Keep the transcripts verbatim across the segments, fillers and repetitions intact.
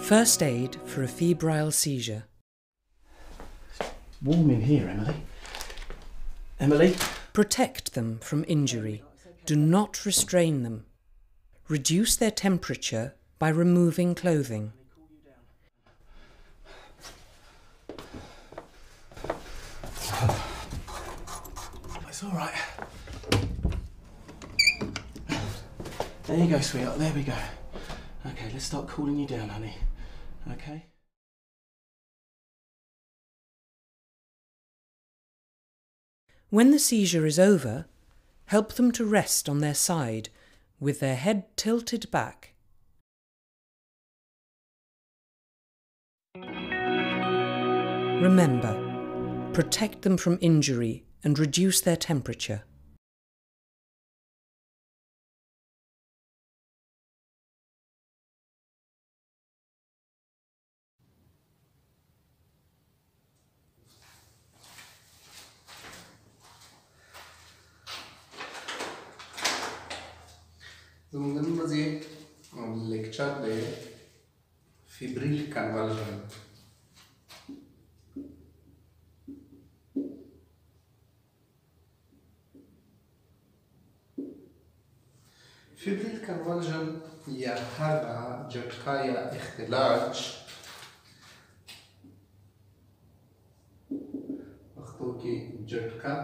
First aid for a febrile seizure. Warm in here, Emily. Emily? Protect them from injury. Do not restrain them. Reduce their temperature by removing clothing. It's all right. There you go, sweetheart. There we go. Okay, let's start cooling you down, honey. Okay? When the seizure is over, help them to rest on their side with their head tilted back. Remember, protect them from injury and reduce their temperature. زمونږ نن ورځې لیکچر دی فیبریل کنورژن. فیبریل کنورژن یا هر جټکا یا اختلاج پښتو کې جټکا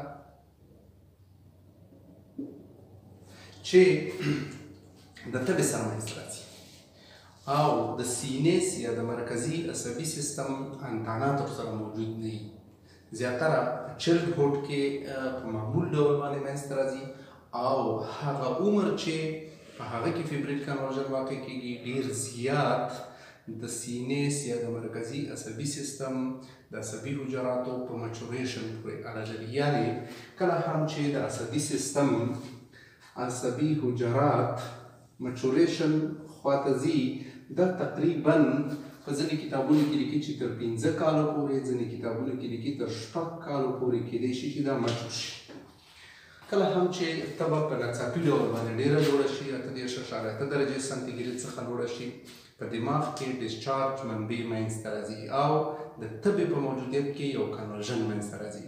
چې د تبې سره منځته راځي او د سینې یا د مرکزي عصبي سیستم انتاناتو سره موجود نه وي. زیاتره په چلډ هوډ کې په معمول ډول باندې منځته راځي او هغه عمر چې په هغه کې فیبریل کنورژن واقع کېږي ډېر زیات د سینې یا د مرکزي عصبي سیستم د عصبي حجراتو په مچوریشن پورې اړه لري. یعنې کله هم چې د عصبي سیستم عصبي حجرات مچوریشن خواته ځي دا تقریبا په ځینې کتابونو کې لیکي چې تر پنځه کالو پورې، ځینې کتابونو کې لیکي تر شپږ کالو پورې کیدای شي چې دا مچو شي. کله هم چې تبه په ناڅاپي ډول باندې ډېره لوړه شي، اته دېرش اعشاریه اته درجې سانتي ګریډ څخه لوړه شي، په دماغ کې ډسچارج منبع منځته راځي او د تبې په موجودیت کې یو کنورژن منځته راځي.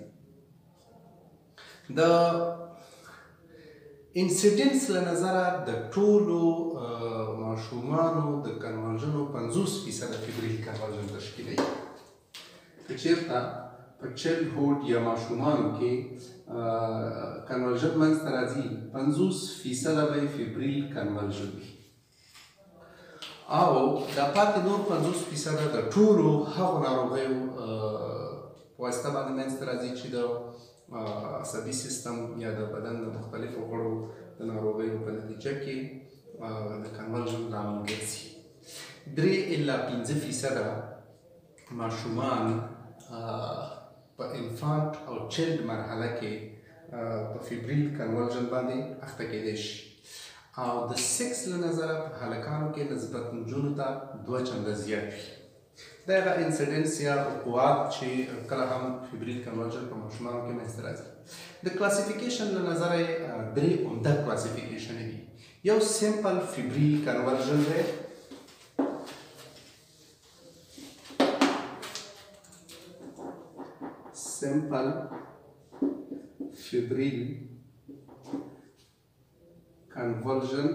د انسیډنس له نظره د ټولو ماشومانو د کنورژنو پنځوس فیصده فیبریل کنورژن تشکیلوي. که چېرته په چلډ هوډ یا ماشومانو کې کنورژن منځته راځي پنځوس فیصده به یې فیبریل کنورژن وي او دا پاتې نور پنځوس فیصده د ټولو هغو ناروغیو په واسطه باندې منځته راځي چې د عصبي سیستم یا د بدن د مختلفو غړو د ناروغیو په نتیجه کې د کنورژن لامل ګرځي. درې الا پنځه فیصده ماشومان په انفانټ او چلډ مرحله کې په فیبریل کنورژن باندې اخته کېدای شي او د سکس له نظره په هلکانو کې نسبت نجونو ته دوه چنده زیات وي. دا هغه انسیډنس یا وقوعات چې کله هم فیبریل کنورژن په ماشومانو کې منځته راځي. د کلاسیفیکیشن له نظره یې درې عمده کلاسیفیکیشن دي. یو سمپل فیبریل کنورژن دی، سمپل فیبریل کنورژن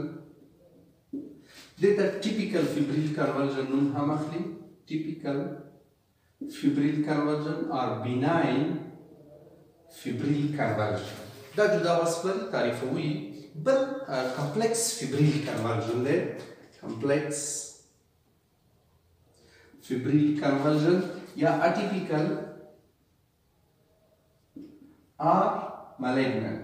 دې ته ټیپیکل فیبریل کنورژن نوم هم اخلي. typical febrile conversion or benign febrile conversion. دا جدا وصفل تعریفوي. بل complex febrile conversion دی، complex febrile conversion یا atypical or malignant.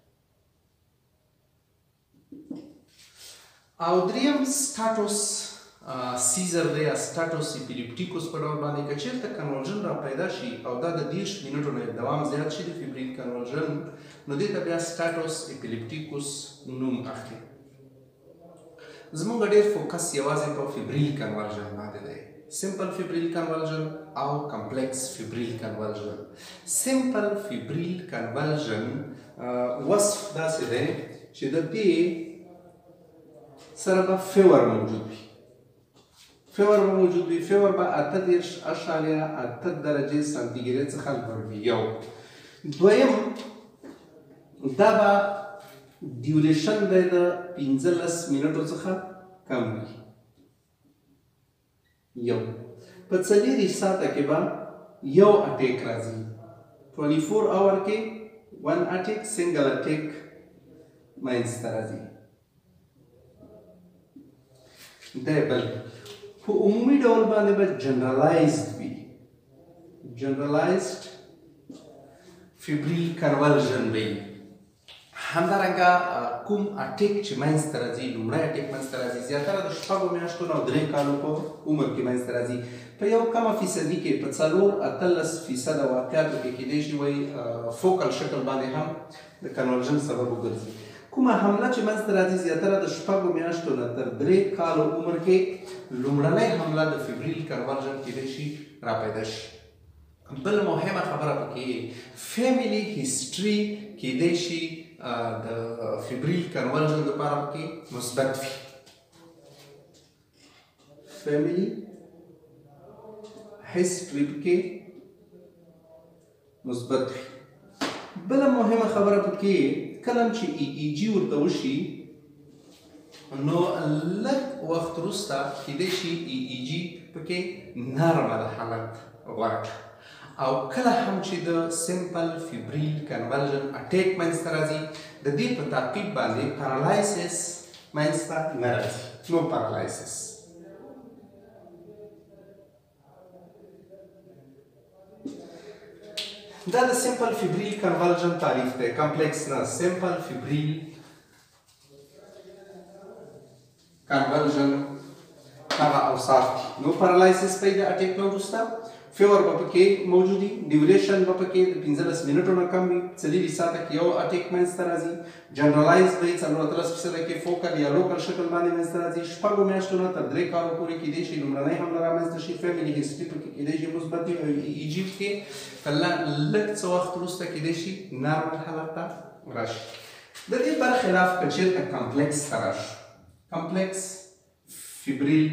او دریم سټاټوس سیزر دی یا سټاټوس اپیلیپټیکوس په ډول باندې که چېرته کنورژن را پیدا شي او دا د دېرش منټو نه دوام زیات شي د فیبریل کنورژن، نو دې ته بیا سټاټوس اپیلیپټیکوس نوم اخلي. زموږ ډېر فوکس یوازې په فیبریل کنورژن باندې دی، سمپل فیبریل کنورژن او کمپلیکس فیبریل کنورژن. سمپل فیبریل کنورژن وصف داسې دی چې د دې سره به فیور موجود وي. فیور به موجود وي. فیور به اته دېرش اعشاریه اته درجې سانتیګریډ څخه لوړ وي. یو. دویم دا به ډیوریشن به د پنځلس منټو څخه کم وي. یو. په څلېرویشت ساعته کې به یو اټیک راځي. ټوینټي فور اور کې ون اټیک سنګل اټیک منځته راځي. دا بل په عمومي ډول باندې به جنرالایزد وي. جنرالایزد فیبریل کنورژن وي. همدارنګه کوم اټیک چې منځته راځي، لومړی اټیک منځته راځي، زیاتره د شپږو میاشتو نه او درې کالو په عمر کې منځته راځي. په یو کمه فیصدي کې په څلور اتلس فیصده واقعاتو کې کیدای شي وایي فوکل شکل باندې هم د کنورژن سبب وګرځي. کومه حمله چې منځته راځي زیاتره د شپږو میاشتو نه تر درې کالو عمر کې لومړنۍ حمله د فیبریل کنورژن کیدای شي راپیدا شي. بل مهمه خبره پکې فیملی هیستوري کیدای شي د فیبریل کنورژن لپاره پکې مثبت وي. فیملی هیستوري پکې مثبت وي. بله مهمه خبره پکې کله چې ای ای جی ورته وشي نو لږ وخت وروسته کیدای شي ای ای جی پکې نارمل حالت غوره کړي. او کله هم چې د سمپل فیبریل کنورژن اټیک منځته راځي د دې په تعقیب باندې پارالایسس منځته نه راځي. نو پارالایسس دا د سمپل فیبریل کنورژن تعریف دی. کمپلیکس نه، سمپل فیبریل کنورژن هغه اوصاف دي. نو پارالایسس پې د اټیک نه وروسته فیور به پکې موجودي، ډیوریشن به پکې د پنځلس منټو نه کم وي، څلېرویشت ساعته کې یو اټیک منځته راځي، جنرالایز به یې څلور اتلس فیصده کې فوکل یا لوکل شکل باندې منځته راځي، شپږو میاشتو نه تر درې کالو پورې کیدای شي لومړنۍ حمله رامنځته شي، فیملي هیسټري پکې کیدای شي مثبت وي، او ای جي کې لږ څه وخت وروسته کیدای شي نارمل حالت ته راشي. د دې برخلاف که چېرته کمپلیکس ته راشو، کمپلیکس فیبریل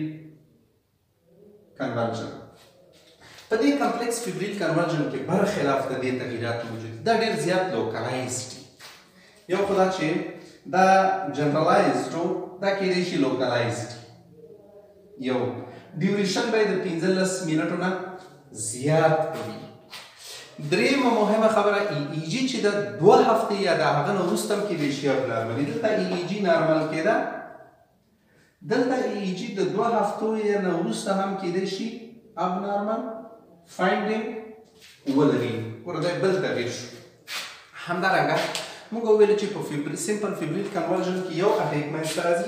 کنورژن، په دې کمپلیکس فیبریل کنورژن کې برخلاف د دې تغییرات موجود دي. دا ډېر زیات لوکلایزډ دي. یو خو دا چې دا جنرالایزډ و، دا کیدای شي لوکلایزډ. یو ډیوریشن به یې د پنځلس منټو نه زیات وي. درېیمه مهمه خبره ای ای جي چې د دوه هفتې یا د هغه نه وروسته هم کیدای شي اب نارملي. دلته ای ای جي نارمل کېده، دلته ای ای جي د دوه هفتو یا نه وروسته هم کیدای شي اب نارمل فایندینګ ولري. ورته بل تغییر شو. همدارنګه موږ وویل چې په فیبریل سمپل فیبریل کنورژن کې یو اټیک منځته راځي،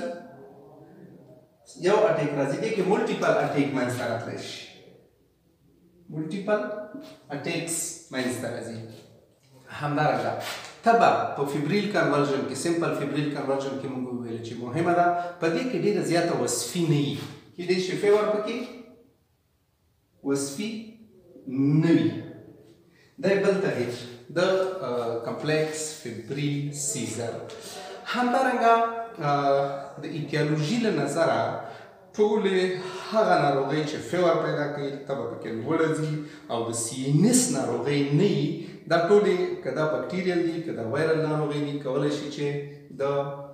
یو اټیک راځي، دې کې ملټیپل اټیک منځته راتلی شي، ملټیپل اټیکس منځته راځي. همدارنګه تبه په فیبریل کنورژن کې سمپل فیبریل کنورژن کې موږ وویل چې مهمه ده په دې کې ډېره زیاته وصفي نه وي. کیدای شي فیور پکې وصفي نه وي. دا بل تغییر د کمپلیکس فیبریل سیزر. همدارنګه د ایتیالوژي له نظره ټولې هغه ناروغۍ چې فیور پیدا کوي تبه پکې لوړه ځي، او د سی این اس ناروغۍ نه وي. دا ټولې که دا بکټیریل دي که دا وایرل ناروغۍ دي کولی شي چې د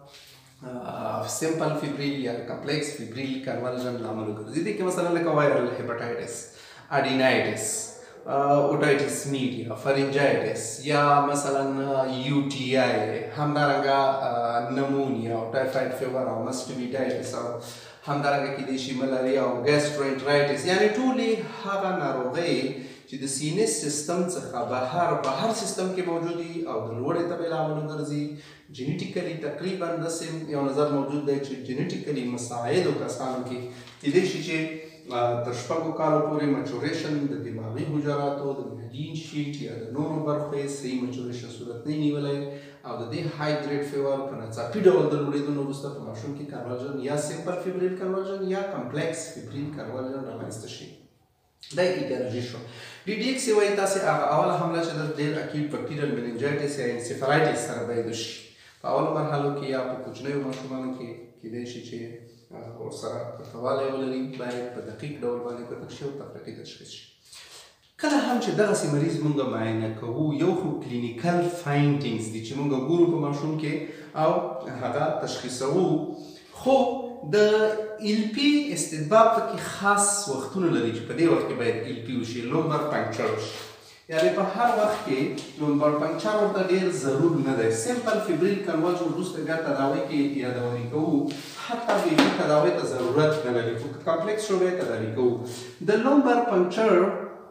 سمپل فیبریل یا کمپلیکس فیبریل کنورژن لامل وګرځي. دې کې مثلا لکه وایرل هیپاټایټس، اډینایټس، اوټایټس میډیا، فرنجایټس، یا مثلا یو ټي آی، همدارنګه نمونیا او ټایفاید فیور او ماسټویټایټس، او همدارنګه کیدای شي ملاریا او ګاسټروانټرایټس. یعنی ټولې هغه ناروغۍ چې د سینس سیستم څخه بهر بهر سیستم کې موجود دي او د لوړې تبې لامل وګرځي. جینیټیکلی تقریبا داسې یو نظر موجود دی چې جینیټیکلی مساعدو کسانو کې کیدای شي چې تر شپږو کالو پورې مچوریشن د دماغي حجراتو د میلین شیټ یا د نورو برخو یې صحیح مچوریشن صورت نه نیولی، او د دې های ګریډ فیور په ناڅاپي ډول د لوړېدو نه وروسته په ماشوم کې کنورژن یا سمپل فیبریل کنورژن یا کمپلیکس فیبریل کنورژن رامنځته شي. دا ایتیالوژي شو. ډي ډي ایکس وایي تاسې هغه اوله حمله چې د ډېر اکیوټ بکټیریل مننجایټس یا انسیفلایټس سره باید وشي. په اولو مرحلو کې یا په کوچنیو ماشومانو کې کیدای شي چې ورسره ورته ولري باید په دقیق ډول باندې کتل شي او تفریقي تشخیص شي. کله هم چې دغسې مریض مونږ معاینه کوو یو خو کلینیکل فاینډینګز دي چې مونږ ګورو په ماشوم کې او هغه تشخیصوو، خو د ایل پی استدباب پکې خاص وختونه لري چې په دې وخت کې باید ایل پی وشي، لومبر پنکچر وشي. یعنې په هر وخت کې لومبر پنکچر ورته ډېر ضرور نه دی. سمپل فیبریل کنورژن وروسته بیا تداوی کې یادونې کوو، حتی بیبي تداوی ته ضرورت نه لري، خو کمپلیکس شو بیا تداوی کوو. د لومبر پنکچر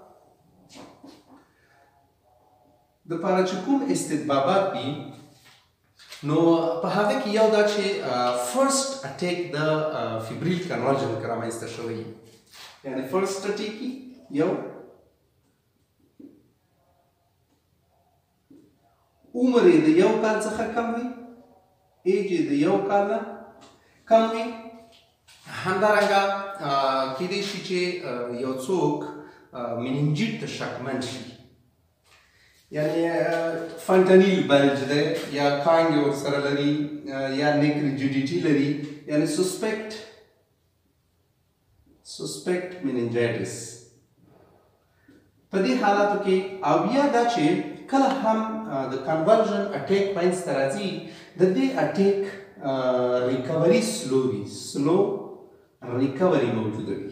دپاره چې کوم استدبابات دي نو په هغه کې یو دا چې فرست اټیک د فیبریل کنورژن کې رامنځته شوی، یعنې فرست اټیک یو عمر یې د یو کال څخه کم وي، ایج یې د یو کال نه کم وي. همدارنګه کیدای شي چې یو څوک مننجیټ ته شکمن شي، یعنې فنټنیل بلج دی یا کانګې ورسره لري یا نیک ریجیډیټي لري، یعنې سسپیکټ سسپیکټ مننجایټس. په دې حالاتو کې او بیا دا چې کله هم د کنورژن اټیک منځته راځي، د دې اټیک ریکوري سلو وي، سلو ریکوري موجوده وي.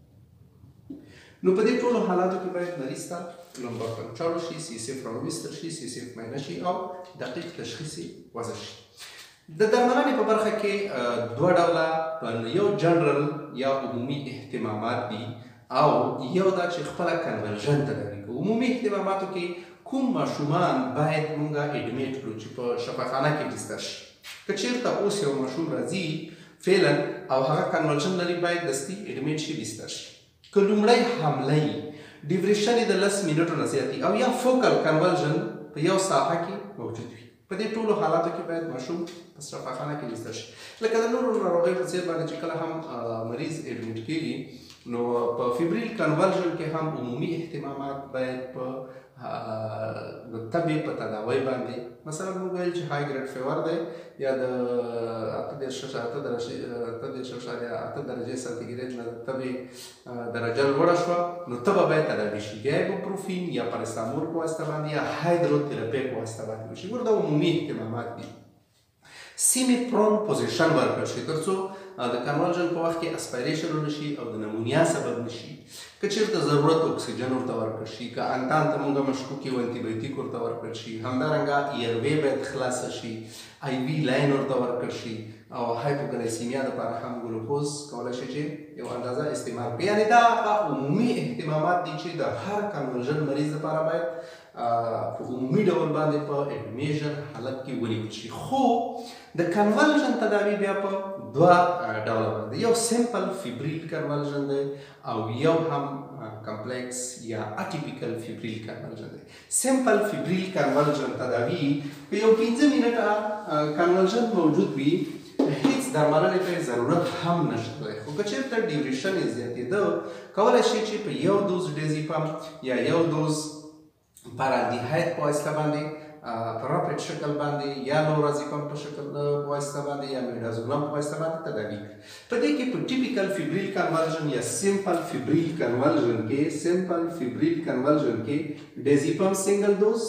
نو په دې ټولو حالاتو کې باید مریض ته لومبر پنکچر وشي، سی اس اف راویستل شي، سی اس اف معاینه شي او دقیق تشخیص یې وضع شي. د درملنې په برخه کې دوه ډوله، یو جنرال یا عمومي اهتمامات دي او یو دا چې خپله کنورژن تداوي کوو. عمومي اهتماماتو کې کوم ماشومان باید مونږه اډمیټ کړو چې په شفاخانه کې بستر شي. که چېرته اوس یو ماشوم راځي فعلا او هغه کنورژن لري باید دستي اډمیټ شي، بستر شي. که لومړی حمله یي ډیوریشن یې د لس منټو نه زیات او یا فوکل کنورژن په یو ساعته کې موجود وي، په دې ټولو حالاتو کې باید ماشوم په شفاخانه کې بستر شي. لکه د نورو ناروغیو په څېر باندې چې کله هم مریض اډمیټ کېږي نو په فیبریل کنورژن کې هم عمومي اهتمامات باید په د تبې په تداوی باندې، مثلا موږ ویل چې های ګریډ فیور دی یا د اته دېرش اته دېرش اعشاریه اته درجې سانتیګریډ نه د تبې درجه لوړه شوه نو تبه باید تداوي شي، یا ایبوپروفین یا پاراسیتامول په واسطه باندې یا هایدروتراپي په واسطه باندې وشي. ګوره دا عمومي اهتمامات دي. سیمی پرون پوزیشن ورکړل شي تر څو د کنورژن په وخت کې اسپایریشن ونه شي او د نمونیا سبب نه شي. که چېرته ضرورت اکسیجن ورته ورکړل شي، که انتان ته موږ مشکوک یو انټي بایوټیک ورته ورکړل شي، همدارنګه ایروی باید خلاصه شي، آی وي لاین ورته ورکړل شي او هایپوګلایسیمیا دپاره هم ګلوکوز کولی شي چې یو اندازه استعمال کړي. یعنې دا عمومي اهتمامات دي چې د هر کنورژن مریض لپاره باید په عمومي ډول باندې په اډمیشن حالت کې ونیول شي. خو د کنورژن تداوي بیا په دوه ډوله باندې، یو سمپل فیبریل کنورژن دی او یو هم کمپلیکس یا اټیپیکل فیبریل کنورژن دی. سمپل فیبریل کنورژن تداوي که یو پنځه منټه کنورژن موجود وي هیڅ درملنې ته ضرورت هم نشته دی. خو که چېرته ډیوریشن یې زیاتېده کولی شي چې په یو دوز ډیزیپم یا یو دوز پارالډیهاید په واسطه باندې په راپډ شکل باندې یا لورازیپم په شکل په واسطه باندې یا میډازولام په واسطه باندې تداوي کړي. په دې کې په ټیپیکل فیبریل کنورژن یا سمپل فیبریل کنورژن کې سمپل فیبریل کنورژن کې ډیزیپم سنگل دوز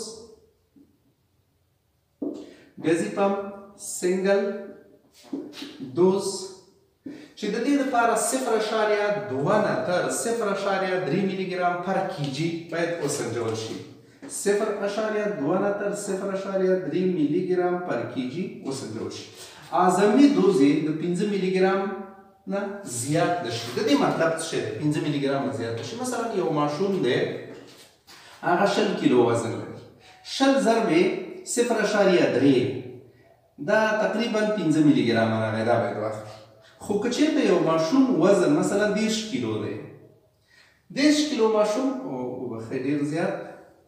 ډیزیپم سنگل دوز چې د دې لپاره صفر اشاریه دوه نه تر صفر اشاریه درې میلي ګرام پر کیجي باید وسنجول شي. صفر اشاریه دوه نه تر صفر اشاریه درې میلي ګرام پر کیجي وسنجول شي. اعظمي دوز یې د پنځه میلي ګرام نه زیات نشي. د دې مطلب څه دی؟ پنځه میلي ګرام نه زیات نشي. مثلا یو ماشوم دی هغه شل کیلو وزن لري، شل ضرب صفر اشاریه درې دا تقریبا پنځه میلي ګرام راغی، دا باید واخلي. خو که چېرته یو ماشوم وزن مثلا دېرش کیلو دی، دېرش کیلو ماشوم وبخښئ ډېر زیات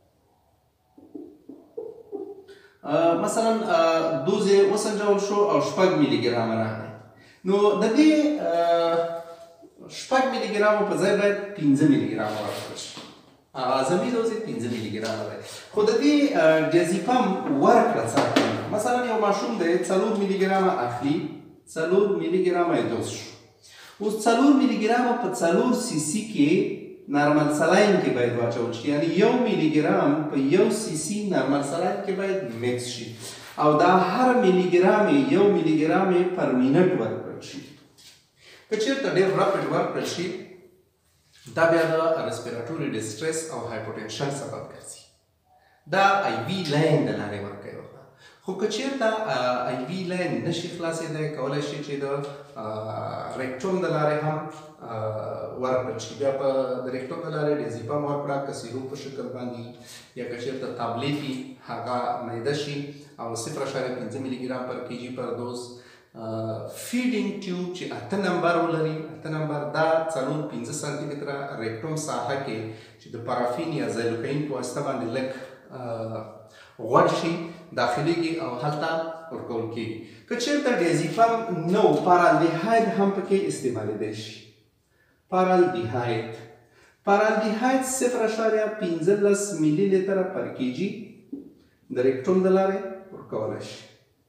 مثلا دوز یې وسنجول شو او شپږ میلي ګرامه راغی، نو د دې شپږ میلي ګرامو په ځای باید پنځه میلي ګرامه ورکړل شي. اعظمي دوز یې پنځه میلي ګرامه دی. خو د دې ډیازیپم ورکړه څرګنده، مثلا یو ماشوم دی څلور میلي ګرامه اخلي، څلور میلي ګرامه یې دوز شو، اوس څلور میلي ګرام په څلور سی سی کې نارمل سلاین کې باید واچول شي، یعنی یو میلي ګرام په یو سی سی نارمل سلاین کې باید میکس شي او دا هر میلي ګرام یو میلي ګرام پر منټ ورکړل شي. که چېرته ډېر راپډ ورکړل شي دا بیا د ریسپیراټوري ډسټریس او هایپوټنشن سبب ګرځي. دا آی وي لاین د لارې ورکوي ورته. خو که چېرته آی وي لاین نشي خلاصېدی کولی شي چې د ریکټوم د لارې هم ورکړل شي. بیا په د ریکټوم د لارې ډیزیپام ورکړه که سیروپ په شکل باندې یا که چېرته تابلیټ وي هغه میده شي او صفر اعشاریه پنځه میلي ګرام پر کیجي پر دوز. فیډینګ ټیوب چې اته نمبر ولري، اته نمبر دا څلور پنځه سانتي متره ریکټوم ساحه کې چې د پارافین یا زایلوکاین په واسطه باندې لږ غوړ شي داخليږي او هلته ورکول کېږي. که چېرته ډیزیپام نو پارالډیهاید هم پکې استعمالېدی شي. پارالډیهاید پارالډیهاید صفر اعشاریه پنځلس میلي لیتره پر کیجي د ریکټوم د لارې ورکولی شي.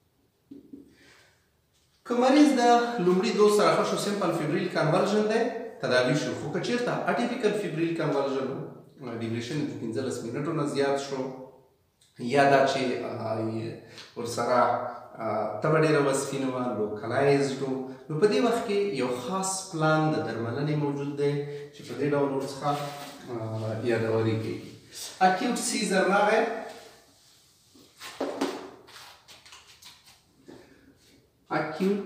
که مریض د لومړي دوز سره ښه شو سمپل فیبریل کنورژن دی تداوي شو، خو که چېرته اټیپیکل فیبریل کنورژن ډیوریشن د پنځلس منټو نه زیات شو یا دا چې ورسره تبه ډېره وصفي نه وه، لوکلایزډ و، نو په دې وخت کې یو خاص پلان د درملنې موجود دی چې په دې ډول ورڅخه یادوري کېږي. اکیوټ سیزر راغی، اکیوټ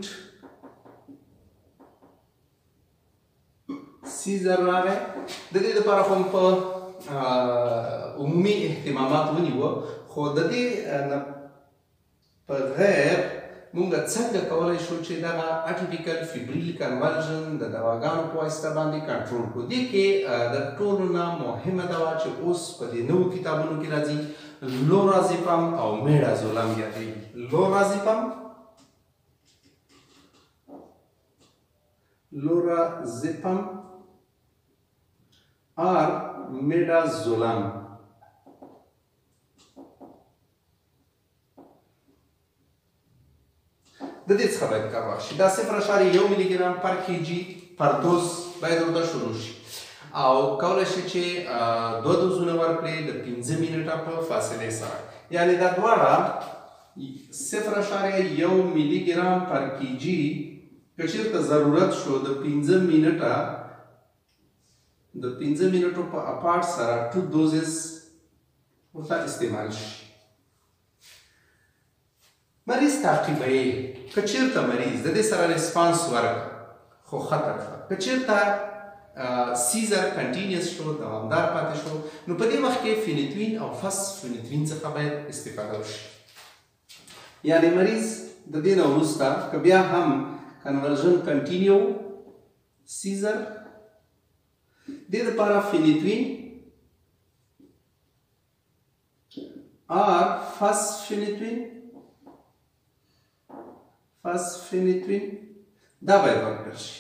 سیزر راغی. د دې دپاره خو په عمومي اهتمامات ونیوه، خو د دې نه په غیر موږ څنګه کولی شو چې دغه اټیپیکل فیبریل کنورژن د دواګانو په واسطه باندې کنټرول کړو. دې کې د ټولو نه مهمه دوا چې اوس په دې نوو کتابونو کې راځي لورازیپام او میډازولام یادېږي. لورازیپام لورازیپام اور میډازولام. د دې څخه باید کار واخشي. دا صفر اعشاریه یو میلي ګرام پر کیجي پر دوز باید ورته شروع شي او کولی شي چې دوه دوزونه ورکړي د پنځه منټه په فاصلې سره، یعنی دا دواړه صفر اعشاریه یو میلي ګرام پر کیجي که چېرته ضرورت شو د پنځه منټه د پنځه منټو په اپارټ سره ټو دوزز ورته استعمال شي. مریض تعقیبوي. که چېرته مریض د دې سره ریسپانس ورکړه خو ښه کړه، که چېرته سیزر کنټینیوس شو دوامدار پاتې شو، نو په دې وخت کې فینیتوین او فسفینیتوین څخه باید استفاده وشي. یعنی مریض د دې نه وروسته که بیا هم کنورژن کنټینیو سیزر دې دپاره فینیتوین اور فسفینیتوین فسفینیتوین دا باید ورکړل شي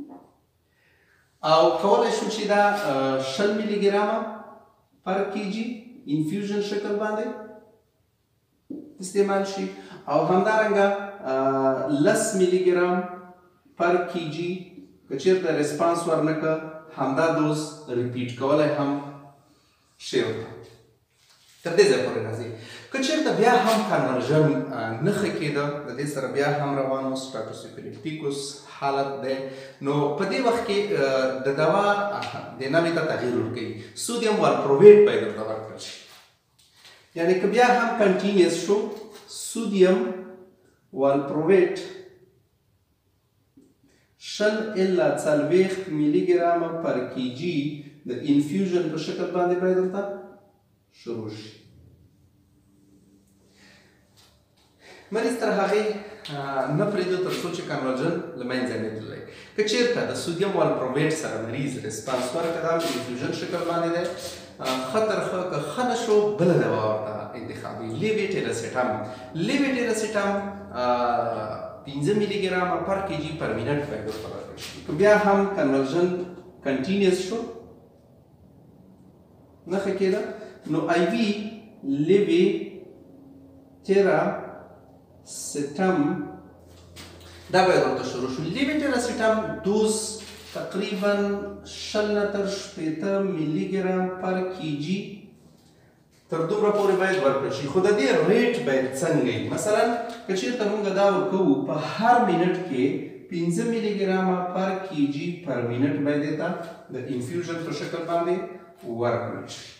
او کولی شو چې دا شل میلي ګرامه پر کیجي انفیوژن شکل باندې استعمال شي او همدارنګه لس میلي ګرام پر کیجي که چېرته ریسپانس ورنکړه همدا دوز ریپیټ کولی هم شی ورته تر دې ځای پورې راځي. که چېرته بیا هم کنورژن نه ښه کېده، د دې سره بیا هم روان و سټاټوسیفیلیپټیکوس حالت دی، نو په دې وخت کې د دوا د نامې ته تغییر ورکوي. سودیم والپروویټ باید ورته ورکړل شي. یعنی که بیا هم کنټینیوس شو سودیم والپروویټ شل الا څلوېښت میلي ګرامه پر کیجي د انفیوژن په شکل باندې باید ورته شروع شي. مریض تر هغې نه پرېږدو تر څو چې کنورژن له منځه نه تللی. که چېرته د سودیم والپروویټ سره مریض ریسپانس ورکړه دا په انفیوژن شکل باندې دی، ښه تر ښه که ښه نه شو بله دوا ورته انتخابوي. لیویټیراسیټام لیویټیراسیټام پنځه میلي ګرامه پر کیجي پر منټ باید ورته ورکړل شي. که بیا هم کنورژن کنټینیوس شو نه ښه کېده، نو آی وي لیویټیراسیټام دا باید ورته شروع شو. لیویټیراسیټام دوز تقریبا شل نه تر شپېته میلي ګرام پر کیجي تر دومره پورې باید ورکړل شي. خو د دې ریټ باید څنګه وي؟ مثلا که چېرته موږ دا ورکوو په هر منټ کې پنځه میلي ګرامه پر کیجي پر منټ باید یې ته د انفیوژن په شکل باندې ورکړل شي.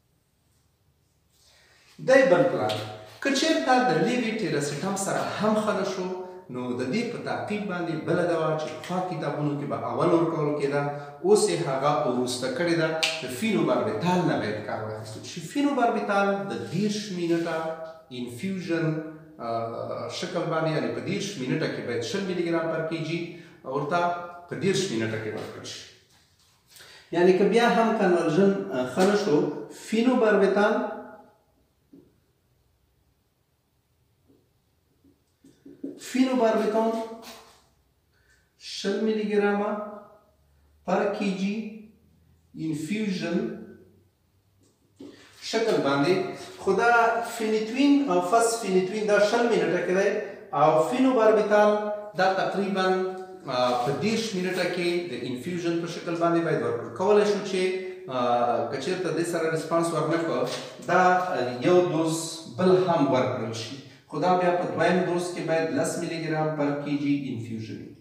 دی بل پلان که چېرته د لیویټیراسیټام سره هم ښه نه شو نو د دې په تعقیب باندې بله دوا چې پخوا کتابونو کې به اول ورکول کېده اوس یې هغه وروسته کړې ده د فینوباربیتال نه باید کار واخیستو چې فینوباربیتال د دېرش منټه انفیوژن شکل باندې یعنې په دېرش منټه کې باید شل میلي ګرام پر کیجي ورته په دېرش منټه کې ورکړل شي. یعنې که بیا هم کنورژن ښه نه شو فینوباربیتال فینوباربیتال شل میلي ګرامه پر کیجي انفیوژن شکل باندې خو دا فینیتوین او فس فینیتوین دا شل منټه کې دی او فینوباربیتال دا تقریبا په دېرش منټه کې د انفیوژن په شکل باندې باید ورکړو. کولی شو چې که چېرته دې سره ریسپانس ورنه کړه دا یو دوز بل هم ورکړل شي خو دا بیا په دویم دوز کې باید لس میلي ګرام پر کیجي انفیوژن وي.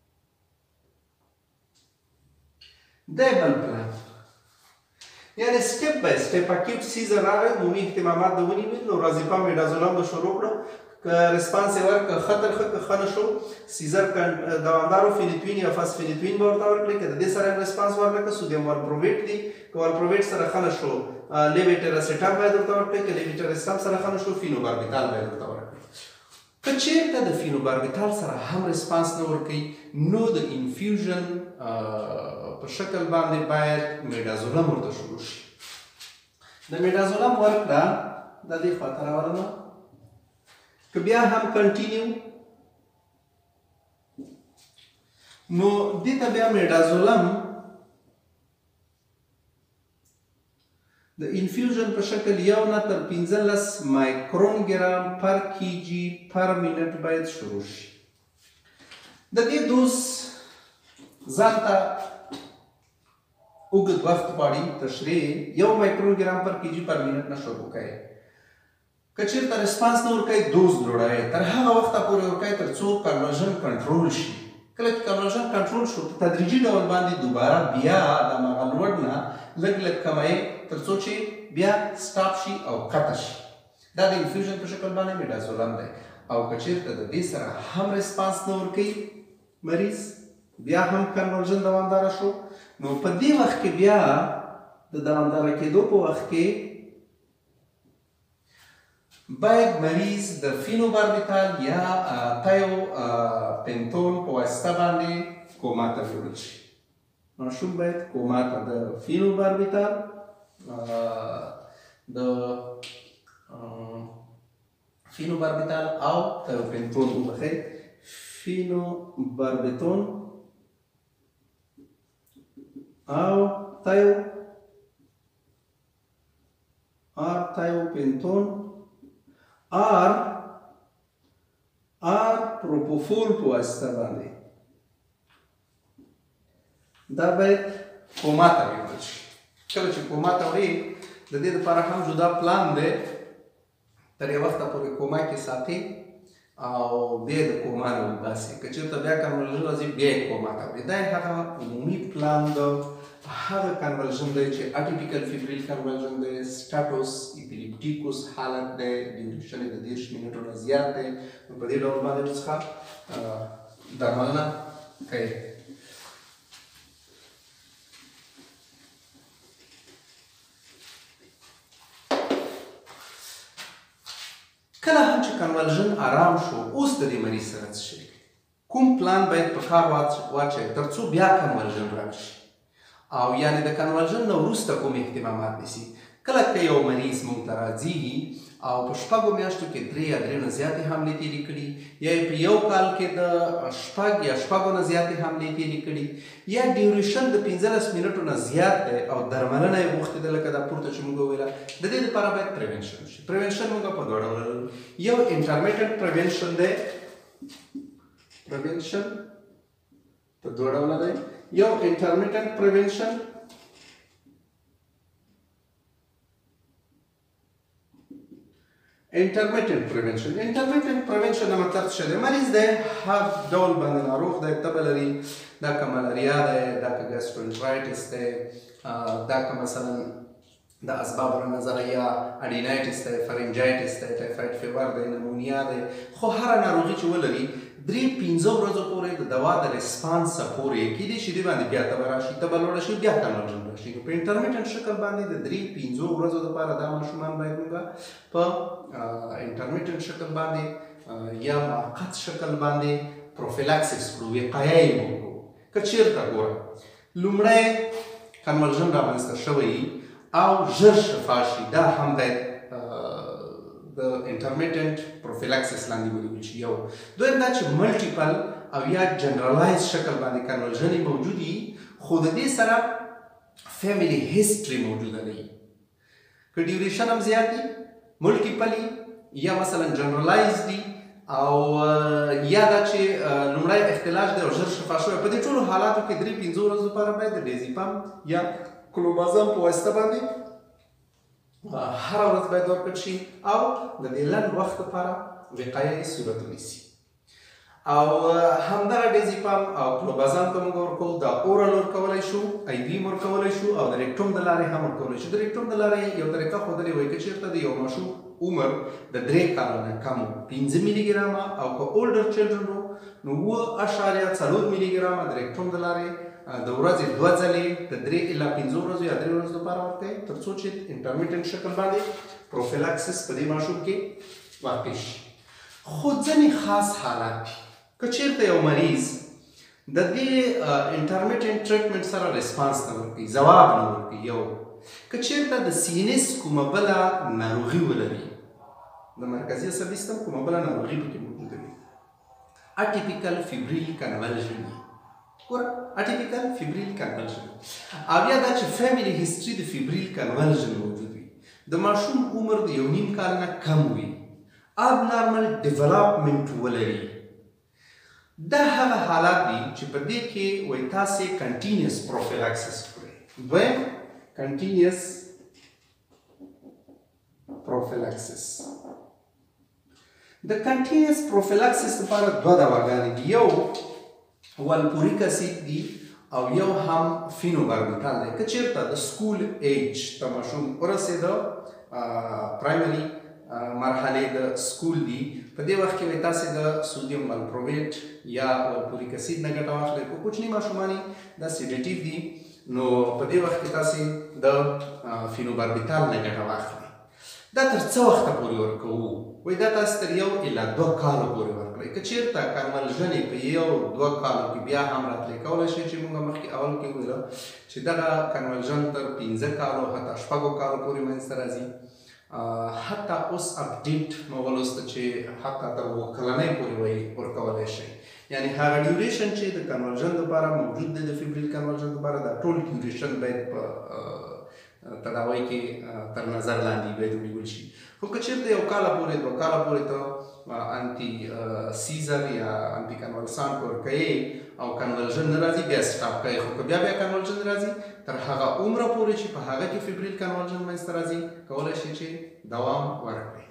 دی بل پلان یعنې سټپ بای سټپ اکیوټ سیزر راغی عمومي اهتمامات د ونیول نو رازیپام میډازولام به شروع کړو که ریسپانس یې ورکړه ښه تر ښه که ښه نه شو سیزر دوامدارو فینیتوین یا فاسفینیتوین به ورته ورکړي که د دې سره ریسپانس ورنه کړه سودیم والپرویټ دی که والپرویټ سره ښه نه شو لیویټیراسیټام باید ورته ورکړي که لیویټیراسیټام سره ښه نه شو فینوباربیتال باید ورته ورکړي. که چېرته د فینوباربیتال سره هم ریسپانس نه ورکوي نو د انفیوژن په شکل باندې باید میډازولم ورته شروع شي. د میډازولم ورکړه د دې خواته راولمه که بیا هم کنټینیو نو دې ته بیا میډازولم د انفیوژن په شکل یو نه تر پنځلس مایکرون ګرام پر کیجي پر منټ باید شروع شي. د دې دوز ځان ته اوږد وخت غواړي تشریح یو مایکرون ګرام پر کیجي پر منټ نه شروع کوي. که چېرته ریسپانس نه ورکوي دوز لوړوي تر هغه وخته پورې ورکوي تر څو کنورژن کنټرول شي. کله چې کنورژن کنټرول شو په تدریجي ډول باندې دوباره بیا د هماغه لوړ نه لږ لږ کموي تر څو چې بیا سټاپ شي او قطع شي. دا د انفیوژن په شکل باندې میډازولم دی او که چېرته د دې سره هم ریسپانس نه ورکوي مریض بیا هم کنورژن دوامداره شو نو په دې وخت کې بیا د دوامداره کېدو په وخت کې باید مریض د فینوباربیتال یا تایو پنتون په واسطه باندې کوما ته وړل شي. ماشوم باید کوما ته د فینوباربیتال د فینوباربیتال او تایو پنتون وبخښئ فینوباربیتون او تایو آر تایو پنتون آر آر پروپوفول په واسطه باندې دا باید کوما ته وړل شي. کله چې کوما ته وړي د دې لپاره هم جدا پلان دی تر یو وخته پورې کوما کې ساتي او بیا د کوما نه وباسي. که چېرته بیا کنورژن راځي بیا یې کوما ته وړي. دا یې هغه عمومي پلان د هغه کنورژن دی چې اټیپیکل فیبریل کنورژن دی سټاټوس اپیلیپټیکوس حالت دی ډیوریشن یې د دېرش منټو نه زیات دی. په دې ډول باندې څخه درملنه کوي. کله هم چې کنورژن آرام شو اوس د دې مریض سره څه شي کوم پلان باید په کار واچوي تر څو بیا کنورژن راشي او یعنې د کنورژن نه وروسته کوم اهتمامات نیسي. کله که یو مریض موږ ته راځي او په شپږو میاشتو کې درې یا درې نه زیاتې حملې تېرې کړي یا یې په یو کال کې د شپږ یا شپږو نه زیاتې حملې تېرې کړي یا ډیوریشن د پنځلس منټو نه زیات دی او درملنه یې غوښتې ده لکه دا پورته چې موږ وویله د دې لپاره باید پریونشن وشي. پریونشن موږ په دوه ډوله لرو. یو انټرمیټنټ پریونشن دی prevention په دوه ډوله دی یو intermittent prevention intermittent prevention intermittent prevention نه مطلب څه دی مریض دی هر ډول باندې ناروغ دی تبه لري دا که ملاریا دی دا که ګاسټرونټرایټس دی دا که مثلا د اسبابو له نظره یا اډینایټس دی فرنجایټس دی ټایفاید فیور دی نمونیا دی خو هره ناروغي چې ولري درې پنځه ورځو پورې د دوا د ریسپانس پورې کیدای شي دې باندې بیا تبه راشي تبه لوړه شي بیا کنورژن راشي په انټرمیټنټ شکل باندې د درې پنځه ورځو لپاره دا ماشومان باید موږ په انټرمیټنټ شکل باندې یا موقت شکل باندې پروفیلاکسس کړو وقایه یې وکړو که چېرته ګوره لومړی کنورژن رامنځته شوی او ژر شفا شي دا هم باید د انټرمیټنټ پروفیلاکسس لاندې ونیول شي یو دویم دا چې ملټیپل او یا جنرالایز شکل باندې کنورژن موجود وي خو د دې سره فیملی هیسټري موجوده نه وي که ډیوریشن هم زیات وي ملټیپل یا مثلا جنرالایز دي او یا دا چې لومړی اختلاج دی او ژر شفا شوی په دې ټولو حالاتو کې درې پنځه ورځو لپاره باید د ډیزیپام یا کلوبازم په واسطه باندې هر ورځ باید ورکړل شي او د دې لنډ وخت لپاره وقایوي صورت ونیسي او همدغه ډیزیپام او کلوبازم که موږ ورکوو دا اورل ورکولی شو ای وي هم ورکولی شو او د ریکټوم د لارې هم ورکولی شو د ریکټوم د لارې یو طریقه ښودلې وایي که چېرته د یو ماشوم عمر د درې کالو نه کم و پنځه ملي ګرامه او که اولډر چلډرن و نو اووه اشاریه څلور ملي ګرامه د ریکټوم د لارې د ورځې دوه ځلې د درې الا پنځه ورځو یا درې ورځو لپاره ورکوي تر څو چې انټرمیټنټ شکل باندې پروفیلاکسس په دې ماشوم کې واقع شي خو ځینې خاص حالات دي که چېرته یو مریض د دې انټرمیټنټ ټریټمنټ سره ریسپانس نه ورکوي ځواب نه ورکوي یو که چېرته د سینس کومه بله ناروغي ولري د مرکزي عصبي سیستم کومه بله ناروغي پکې موجوده وي اټیپیکل فیبریل کنولژن ګوره اټیپیکل فیبریل کنولژن او یا دا چې فیملی هیسټري د فیبریل کنولژن موجود وي د ماشوم عمر د یو نیم کال نه کم وي اب نارمل ډیولپمنټ ولري دا هغه حالات دي چې په دې کې وایي تاسې کنټینیوس پروفیلاکسس کړئ دویم کنټینیوس پروفیلاکسس د کنټینیوس پروفیلاکسس لپاره دوه دواګانې دي یو والپوریک اسید دي او یو هم فینوباربیټال دی که چېرته د سکول ایج ته ماشوم ورسېده پرایمري مرحلې د سکول دي په دې وخت کې وایي تاسې د سودیم والپرویټ یا والپوریک اسید نه ګټه واخلئ که کوچني ماشومان دا سیډیټیو دي نو په دې وخت کې تاسې د فینوباربیټال نه ګټه واخلئ دا تر څه وخته پورې ورکوو وایي دا تاسې تر یو الا دوه کالو پورې ورکړئ که چېرته کنولژن یې په یو دوه کالو کې بیا هم راتلی کولی شي چې موږ مخکې اول کې وویله چې دغه کنولژن تر پنځه کالو حتی شپږو کالو پورې منځته راځي حتی اوس اپډیټ مو ولوسته چې حتی تر اووه کلنۍ پورې وایي ورکولی شئ یعنی هغه ډیوریشن چې د کنولژن لپاره موجود دی د فیبریل کنولژن لپاره دا ټول ډیوریشن باید په تداوی کې تر نظر لاندې باید ونیول شي خو که چېرته یو کاله پورې دوه کاله پورې ته انټي سیزر یا انټي کنولسانټ ورکوې او کنولژن نه راځي بیا سټاپ کوي خو که بیا بیا کنولژن راځي تر هغه عمره پورې چې په هغه کې فیبریل کنولژن منځته راځي کولی شي چې دوام ورکړي